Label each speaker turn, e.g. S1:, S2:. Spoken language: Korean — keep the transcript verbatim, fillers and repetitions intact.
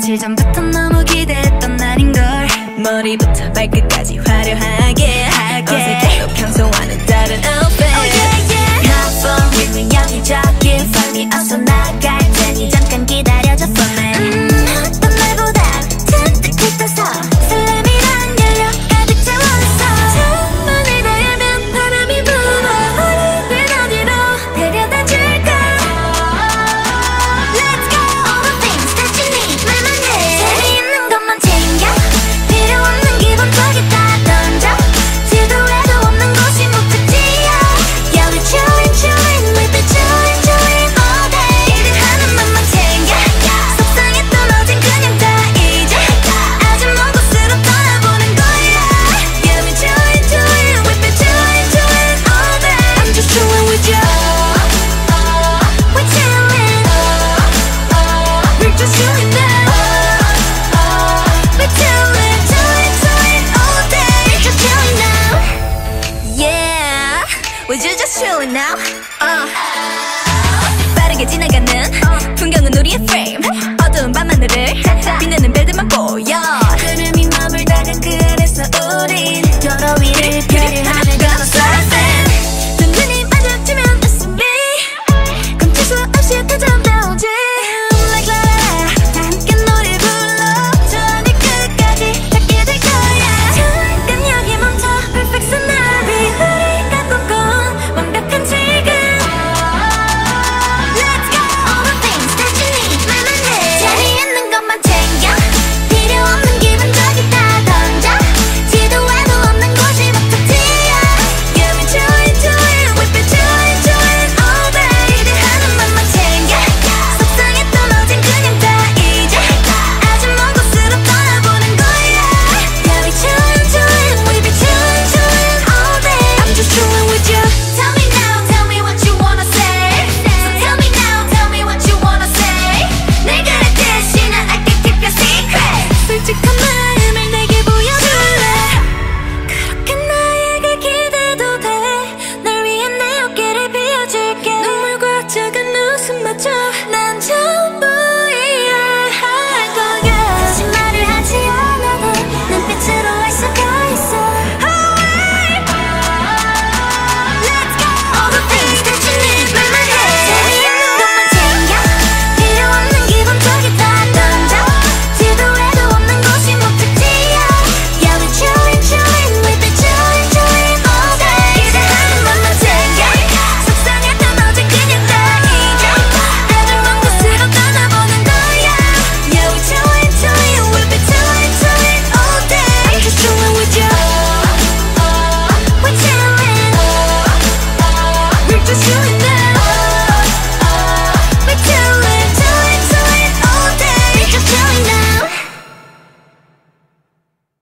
S1: 며칠 전부터 너무 기대했던 날인걸.
S2: 머리부터 발끝까지 화려하게 하게 어색해도 평소와는 다른 outfit.
S1: Oh yeah yeah.
S2: Not fun with me 여기저기 Find me 어서 나갈 테니 잠깐 기다려줘 for me.
S1: 음, 어떤 날보다 잔뜩 떠서 설렘이란 열려 가득 채워있어. 창문을 다 열면 바람이 불어. 우리를 어디로 데려다 줄까? Let's go. All the things that you need 말만 해. 재미있는 것만 챙겨. 필요 없는 기본적인 다 던져. 지도에도 없는 곳이 목적지야. Yeah we chillin chillin with the chillin chillin all day. 일을 하는 맘만 챙겨. 속상했던 어젠 그냥 다 잊어. 아주 먼 곳으로 떠나보는 거야. Yeah we chillin chillin with the chillin chillin all day. I'm just chillin with you. We're chillin. We're just chillin now. We're chillin chillin chillin all day. We're just chillin now.
S2: Yeah, we're just chillin' now. uh. 빠르게 지나가는 풍경은 우리의 friend.